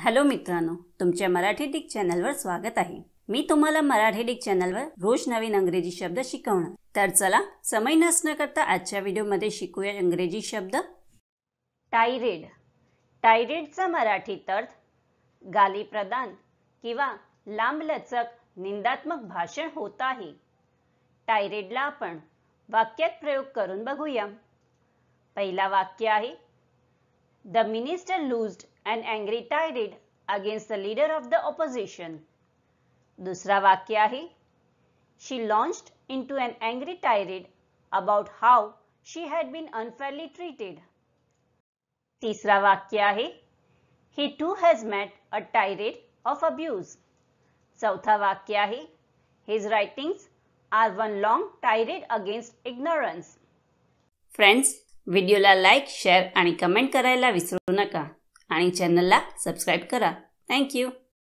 Hello मित्रांनो, तुमच्या Marathi Dick चॅनलवर स्वागत आहे। मी तुम्हाला मराठी डिक चॅनलवर रोज नवीन इंग्रजी शब्द शिकवणार। तर चला समय नष्ट न करता आजच्या व्हिडिओमध्ये शिकूया इंग्रजी शब्द। टायरेड। टायरेडचा मराठीत अर्थ गालीप्रदान किंवा लांबलचक निंदात्मक भाषण होत आहे। टायरेडला आपण वाक्यात प्रयोग करून बघूया। पहिला वाक्य आहे The minister loosed an angry tirade against the leader of the opposition. दूसरा वाक्य आहे She launched into an angry tirade about how she had been unfairly treated. तीसरा वाक्य आहे He too has met a tirade of abuse. चौथा वाक्य आहे His writings are one long tirade against ignorance. Friends, व्हिडिओला लाईक, शेअर आणि comment करायला विसरू नका आणि चॅनलला सबस्क्राइब करा। Thank you.